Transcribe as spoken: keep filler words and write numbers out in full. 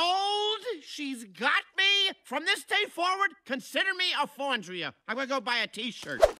Sold. She's got me. From this day forward, consider me a Fondria. I'm gonna go buy a t-shirt.